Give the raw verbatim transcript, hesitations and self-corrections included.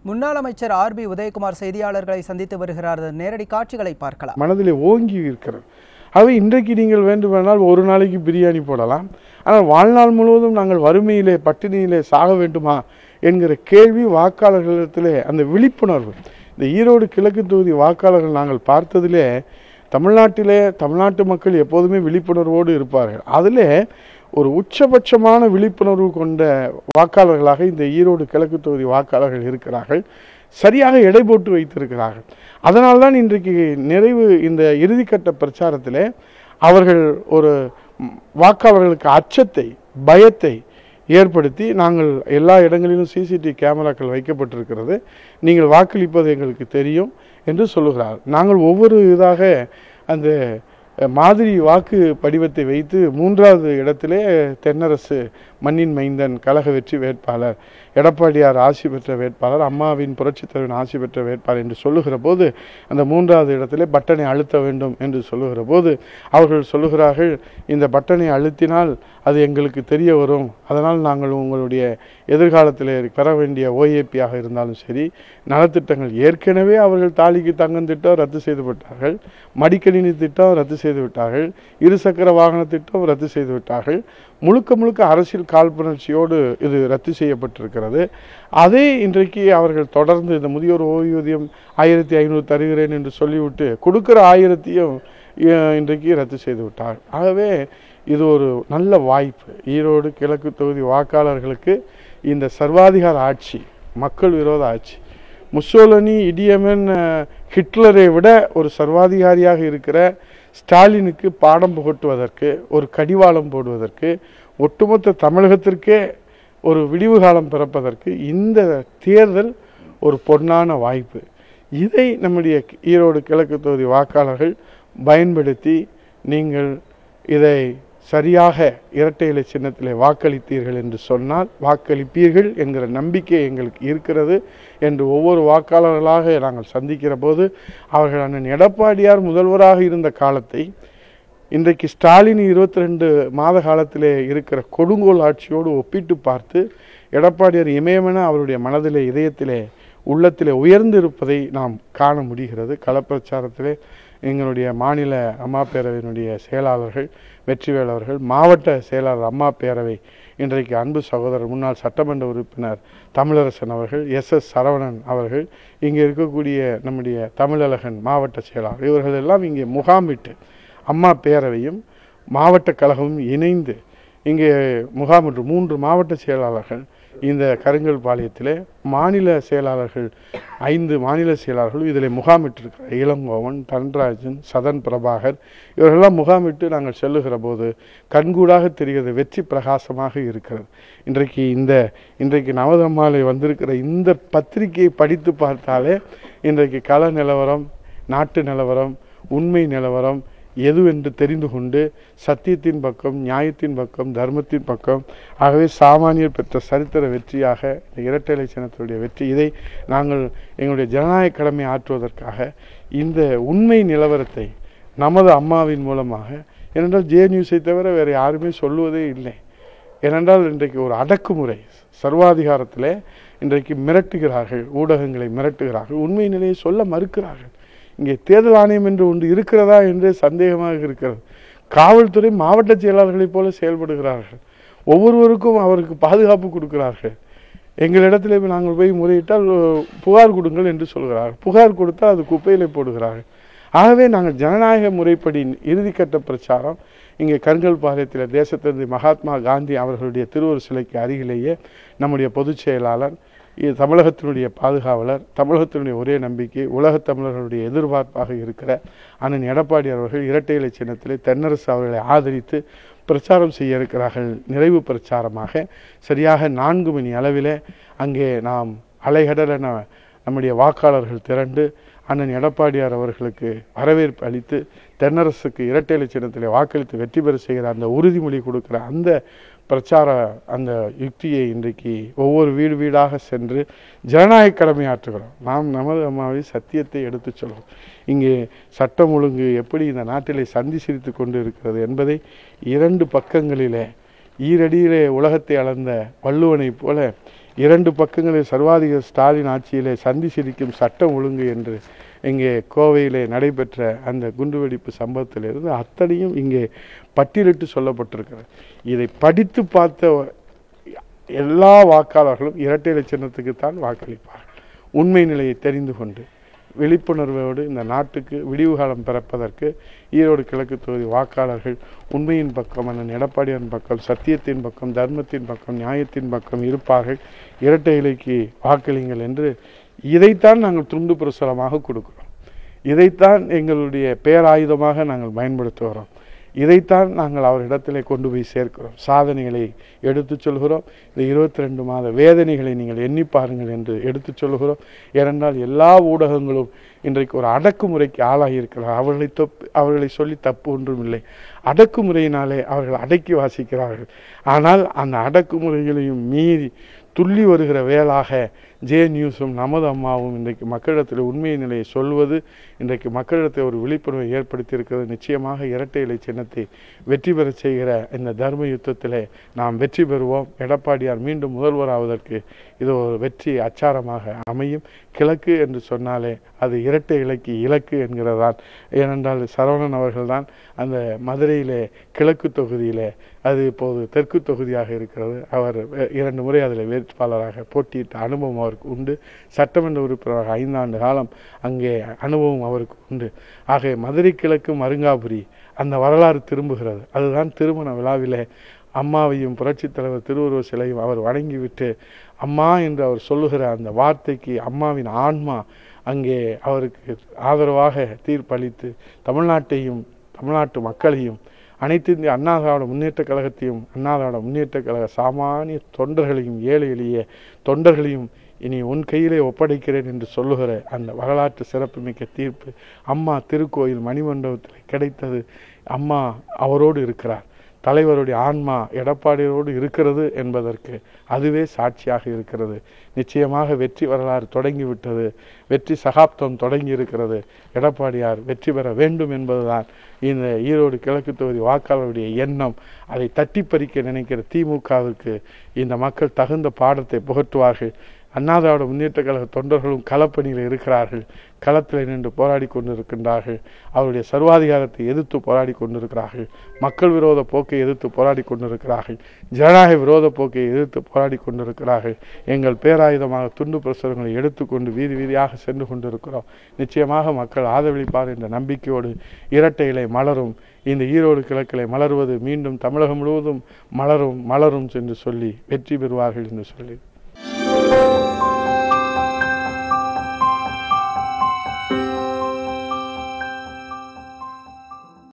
முன்னாள் அமைச்சர் R B Udhayakumar செய்தியாளர்களை சந்தித்து வருகிறார். நேரடி காட்சிகளை பார்க்கலாம். மனதிலே ஓங்கி இருக்கிறது. அவை இன்றைக்கு நீங்கள் வேண்டுமானால் ஒரு நாளைக்கு பிரியாணி போடலாம். ஆனால் வாழ்நாள் முழுவதும் நாங்கள் வறுமையிலே பட்டினியிலே சாக வேண்டுமா என்கிற கேள்வி வாக்காளர்களிடத்திலே அந்த விழிப்புணர்வு. இந்த ஈரோடு கிழக்கு தொகுதி வாக்காளர்கள் நாங்கள் பார்த்ததிலே தமிழ்நாட்டிலே தமிழ்நாட்டு மக்கள் எப்போதுமே விழிப்புணர்வோடு இருப்பார்கள். அதிலே ஒரு உச்சபட்சமான விழிப்புணர்வு கொண்ட வாக்காளர்களாக இந்த ஈரோடு கிழக்கு தொகுதி வாக்காளர்கள் இருக்கிறார்கள். சரியாக எடை போட்டு வைத்திருக்கிறார்கள். அதனால்தான் இன்றைக்கு நிறைவு இந்த இறுதிக்கட்ட பிரச்சாரத்தில் அவர்கள் ஒரு வாக்காளர்களுக்கு அச்சத்தை பயத்தை ஏற்படுத்தி நாங்கள் எல்லா இடங்களிலும் சிசிடிவி கேமராக்கள் வைக்கப்பட்டிருக்கிறது, நீங்கள் வாக்களிப்பது எங்களுக்கு தெரியும் என்று சொல்லுகிறார். நாங்கள் ஒவ்வொரு இதாக அந்த மாதிரி வாக்கு படிவத்தை வைத்து மூன்றாவது இடத்திலே தென்னரசு மண்ணின் மைந்தன் கழக வெற்றி வேட்பாளர், எடப்பாடியார் ஆசி பெற்ற வேட்பாளர், அம்மாவின் புரட்சித் தலைவன் ஆசி பெற்ற வேட்பாளர் என்று சொல்லுகிற போது அந்த மூன்றாவது இடத்திலே பட்டனை அழுத்த வேண்டும் என்று சொல்லுகிற போது அவர்கள் சொல்லுகிறார்கள், இந்த பட்டனை அழுத்தினால் அது எங்களுக்கு தெரிய வரும், அதனால் நாங்கள் உங்களுடைய எதிர்காலத்தில் பெற வேண்டிய ஓஏபியாக இருந்தாலும் சரி, நலத்திட்டங்கள் ஏற்கனவே அவர்கள் தாலிக்கு தங்கம் திட்டம் ரத்து செய்து விட்டார்கள், மடிக்கணினி திட்டம் ரத்து செய்து விட்டார்கள், இருசக்கர வாகன திட்டம் ரத்து செய்து விட்டார்கள். முழுக்க முழுக்க அரசியல் காழ்ப்புணர்ச்சியோடு இது ரத்து செய்யப்பட்டிருக்கிறது. அதே இன்றைக்கு அவர்கள் தொடர்ந்து இந்த முதியோர் ஓய்வூதியம் ஆயிரத்தி ஐநூறு தருகிறேன் என்று சொல்லிவிட்டு கொடுக்கிற ஆயிரத்தையும் இன்றைக்கு ரத்து செய்து விட்டார். ஆகவே இது ஒரு நல்ல வாய்ப்பு. ஈரோடு கிழக்கு தொகுதி வாக்காளர்களுக்கு இந்த சர்வாதிகார ஆட்சி, மக்கள் விரோத ஆட்சி, முசோலினி இடியமன் ஹிட்லரை விட ஒரு சர்வாதிகாரியாக இருக்கிற ஸ்டாலினுக்கு பாடம் புகட்டுவதற்கு, ஒரு கடிவாளம் போடுவதற்கு, ஒட்டுமொத்த தமிழகத்திற்கே ஒரு விடிவு காலம் பிறப்பதற்கு இந்த தேர்தல் ஒரு பொன்னான வாய்ப்பு. இதை நம்முடைய ஈரோடு கிழக்கு தொகுதி வாக்காளர்கள் பயன்படுத்தி நீங்கள் இதை சரியாக இரட்டை இலை சின்னத்திலே வாக்களித்தீர்கள் என்று சொன்னால் வாக்களிப்பீர்கள் என்கிற நம்பிக்கை எங்களுக்கு இருக்கிறது என்று ஒவ்வொரு வாக்காளர்களாக நாங்கள் சந்திக்கிற போது அவர்கள் அண்ணன் எடப்பாடியார் முதல்வராக இருந்த காலத்தை இன்றைக்கு ஸ்டாலின் இருபத்தி ரெண்டு மாத காலத்திலே இருக்கிற கொடுங்கோல் ஆட்சியோடு ஒப்பிட்டு பார்த்து எடப்பாடியார் இமயமென அவருடைய மனதிலே இதயத்திலே உள்ளத்திலே உயர்ந்து இருப்பதை நாம் காண முடிகிறது. களப்பிரச்சாரத்திலே எங்களுடைய மாநில அம்மா பேரவையினுடைய செயலாளர்கள் வெற்றிவேல் அவர்கள், மாவட்ட செயலாளர் அம்மா பேரவை இன்றைக்கு அன்பு சகோதரர் முன்னாள் சட்டமன்ற உறுப்பினர் தமிழரசன் அவர்கள், எஸ் எஸ் சரவணன் அவர்கள், இங்கே இருக்கக்கூடிய நம்முடைய தமிழழகன் மாவட்ட செயலாளர், இவர்கள் எல்லாம் இங்கே முகாமிட்டு அம்மா பேரவையும் மாவட்ட கழகமும் இணைந்து இங்கே முகாமிட்டு மூன்று மாவட்ட செயலாளர்கள் இந்த கருங்கல் பாளையத்திலே, மாநில செயலாளர்கள் ஐந்து மாநில செயலாளர்கள் இதில் முகாமிட்டிருக்கிற இளங்கோவன், தன்ராஜன், சதன் பிரபாகர் இவர்களெல்லாம் முகாமிட்டு நாங்கள் செல்லுகிற போது கண்கூடாக தெரிகிறது, வெற்றி பிரகாசமாக இருக்கிறது. இன்றைக்கு இந்த இன்றைக்கு நவதம்மாலை வந்திருக்கிற இந்த பத்திரிகையை படித்து பார்த்தாலே இன்றைக்கு கள நிலவரம், நாட்டு நிலவரம், உண்மை நிலவரம் எதுவென்று தெரிந்து கொண்டு சத்தியத்தின் பக்கம், நியாயத்தின் பக்கம், தர்மத்தின் பக்கம், ஆகவே சாமானியர் பெற்ற சரித்திர வெற்றியாக இந்த இரட்டை இலை சின்னத்தினுடைய வெற்றி, இதை நாங்கள் எங்களுடைய ஜனநாயக கடமை ஆற்றுவதற்காக இந்த உண்மை நிலவரத்தை நமது அம்மாவின் மூலமாக, ஏனென்றால் ஜே நியூஸை தவிர வேறு யாருமே சொல்லுவதே இல்லை. ஏனென்றால் இன்றைக்கு ஒரு அடக்குமுறை சர்வாதிகாரத்தில் இன்றைக்கு மிரட்டுகிறார்கள், ஊடகங்களை மிரட்டுகிறார்கள், உண்மை நிலையை சொல்ல மறுக்கிறார்கள். இங்கே தேர்தல் ஆணையம் என்று ஒன்று இருக்கிறதா என்று சந்தேகமாக இருக்கிறது. காவல்துறை மாவட்ட செயலாளர்களைப் போல செயல்படுகிறார்கள். ஒவ்வொருவருக்கும் அவருக்கு பாதுகாப்பு கொடுக்கிறார்கள். எங்களிடத்தில் நாங்கள் போய் முறையிட்டால் புகார் கொடுங்கள் என்று சொல்கிறார்கள். புகார் கொடுத்தால் அது குப்பையிலே போடுகிறார்கள். ஆகவே நாங்கள் ஜனநாயக முறைப்படி இறுதிக்கட்ட பிரச்சாரம் இங்கே கருங்கல் பாளையத்தில் தேசத்தந்தை மகாத்மா காந்தி அவர்களுடைய திருவுருவ சிலைக்கு அருகிலேயே நம்முடைய பொதுச் செயலாளர், இது தமிழகத்தினுடைய பாதுகாவலர், தமிழகத்தினுடைய ஒரே நம்பிக்கை, உலகத் தமிழர்களுடைய எதிர்பார்ப்பாக இருக்கிற அண்ணன் எடப்பாடி அவர்கள் இரட்டை இலை சின்னத்திலே தென்னரசு அவர்களை ஆதரித்து பிரச்சாரம் செய்ய இருக்கிறார்கள். நிறைவு பிரச்சாரமாக சரியாக நான்கு மணி அளவிலே அங்கே நாம் அலைகடலென நம்முடைய வாக்காளர்கள் திரண்டு அண்ணன் எடப்பாடியார் அவர்களுக்கு வரவேற்பு அளித்து தென்னரசுக்கு இரட்டை இலை சின்னத்திலே வாக்களித்து வெற்றி பெற செய்கிற அந்த உறுதிமொழி கொடுக்கிற அந்த பிரச்சார அந்த யுக்தியை இன்றைக்கு ஒவ்வொரு வீடு வீடாக சென்று ஜனநாயக கடமை ஆற்றுகிறோம். நாம் நமது அம்மாவை சத்தியத்தை எடுத்து சொல்கிறோம். இங்கே சட்டம் ஒழுங்கு எப்படி இந்த நாட்டிலே சந்தி சிரித்து கொண்டு இருக்கிறது என்பதை இரண்டு பக்கங்களிலே ஈரடியிலே உலகத்தை அளந்த வள்ளுவனை போல இரண்டு பக்கங்களில் சர்வாதிகார ஸ்டாலின் ஆட்சியிலே சந்தி சிரிக்கும் சட்டம் ஒழுங்கு என்று இங்கே கோவையிலே நடைபெற்ற அந்த குண்டுவெடிப்பு சம்பவத்திலிருந்து அத்தனையும் இங்கே பட்டியலிட்டு சொல்லப்பட்டிருக்கிறது. இதை படித்து பார்த்த எல்லா வாக்காளர்களும் இரட்டை இலை சின்னத்துக்குத்தான் வாக்களிப்பார்கள். உண்மை நிலையை தெரிந்து கொண்டு விழிப்புணர்வோடு இந்த நாட்டுக்கு விடிவு காலம் பிறப்பதற்கு ஈரோடு கிழக்கு தொகுதி வாக்காளர்கள் உண்மையின் பக்கம், அண்ணன் எடப்பாடியின் பக்கம், சத்தியத்தின் பக்கம், தர்மத்தின் பக்கம், நியாயத்தின் பக்கம் இருப்பார்கள். இரட்டை இலைக்கு வாக்களிங்கள் என்று இதைத்தான் நாங்கள் துண்டு பிரசுரமாக கொடுக்கிறோம். இதைத்தான் எங்களுடைய பேராயுதமாக நாங்கள் பயன்படுத்துகிறோம். இதைத்தான் நாங்கள் அவரிடத்திலே கொண்டு போய் சேர்க்கிறோம். சாதனைகளை எடுத்து சொல்கிறோம். இந்த இருபத்தி ரெண்டு மாத வேதனைகளை நீங்கள் எண்ணி பாருங்கள் என்று எடுத்து சொல்கிறோம். ஏனென்றால் எல்லா ஊடகங்களும் இன்றைக்கு ஒரு அடக்குமுறைக்கு ஆளாகி இருக்கிறார். அவர்களை தப்பு அவர்களை சொல்லி தப்பு ஒன்றும் இல்லை. அடக்குமுறையினாலே அவர்கள் அடக்கி வாசிக்கிறார்கள். ஆனால் அந்த அடக்குமுறைகளையும் மீறி துள்ளி வருகிற வேளாக ஜே நியூஸும் நமது அம்மாவும் இன்றைக்கு மக்களிடத்தில் உண்மை நிலையை சொல்வது இன்றைக்கு மக்களிடத்தில் ஒரு விழிப்புணர்வை ஏற்படுத்தி இருக்கிறது. நிச்சயமாக இரட்டை இலை சின்னத்தை வெற்றி பெற செய்கிற இந்த தர்ம யுத்தத்திலே நாம் வெற்றி பெறுவோம். எடப்பாடியார் மீண்டும் முதல்வராவதற்கு இது ஒரு வெற்றி அச்சாரமாக அமையும். கிழக்கு என்று சொன்னாலே அது இரட்டை இலைக்கு இலக்கு என்கிறதான். ஏனென்றால் சரவணன் அவர்கள்தான் அந்த மதுரையிலே கிழக்கு தொகுதியிலே, அது இப்போது தெற்கு தொகுதியாக இருக்கிறது. அவர் இரண்டு முறை அதில் வேட்பாளராக போட்டியிட்ட அனுபவம் அவருக்கு உண்டு. சட்டமன்ற உறுப்பினராக ஐந்தாண்டு காலம் அங்கே அனுபவம் அவருக்கு உண்டு. ஆக மதுரை கிழக்கு மருங்காபுரி அந்த வரலாறு திரும்புகிறது. அதுதான் திருமண விழாவிலே அம்மாவையும் புரட்சித் தலைவர் திருவுருவ சிலையும் அவர் வணங்கிவிட்டு அம்மா என்று அவர் சொல்லுகிற அந்த வார்த்தைக்கு அம்மாவின் ஆன்மா அங்கே அவருக்கு ஆதரவாக தீர்ப்பளித்து தமிழ்நாட்டையும் தமிழ்நாட்டு மக்களையும் அனைத்து இந்திய அண்ணா திராவிட முன்னேற்ற கழகத்தையும் அண்ணா திராவிட முன்னேற்ற கழக சாமானிய தொண்டர்களையும் ஏழை எளிய தொண்டர்களையும் இனி உன் கையிலே ஒப்படைக்கிறேன் என்று சொல்லுகிற அந்த வரலாற்று சிறப்புமிக்க தீர்ப்பு அம்மா திருக்கோயில் மணிமண்டபத்தில் கிடைத்தது. அம்மா அவரோடு இருக்கிறார். தலைவருடைய ஆன்மா எடப்பாடியோடு இருக்கிறது என்பதற்கு அதுவே சாட்சியாக இருக்கிறது. நிச்சயமாக வெற்றி வரலாறு தொடங்கிவிட்டது. வெற்றி சகாப்தம் தொடங்கி இருக்கிறது. எடப்பாடியார் வெற்றி பெற வேண்டும் என்பதுதான் இந்த ஈரோடு கிழக்கு தொகுதி வாக்காளருடைய எண்ணம். அதை தட்டி பறிக்க நினைக்கிற திமுகவுக்கு இந்த மக்கள் தகுந்த பாடத்தை புகட்டுவார்கள். அண்ணா திராவிட முன்னேற்ற கழக தொண்டர்களும் களப்பணியில் இருக்கிறார்கள். களத்தில் நின்று போராடி கொண்டிருக்கின்றார்கள். அவருடைய சர்வாதிகாரத்தை எதிர்த்து போராடி கொண்டிருக்கிறார்கள். மக்கள் விரோத போக்கை எதிர்த்து போராடி கொண்டிருக்கிறார்கள். ஜனநாயக விரோத போக்கை எதிர்த்து போராடி கொண்டிருக்கிறார்கள். எங்கள் பேராயுதமாக துண்டு பிரசுரங்களை எடுத்துக்கொண்டு வீதி வீதியாக சென்று கொண்டிருக்கிறோம். நிச்சயமாக மக்கள் ஆதரவளிப்பார் என்ற நம்பிக்கையோடு இரட்டை இலை மலரும். இந்த ஈரோடு கிழக்கிலே மலர்வது மீண்டும் தமிழகம் முழுவதும் மலரும் மலரும் என்று சொல்லி வெற்றி பெறுவார்கள் என்று சொல்லி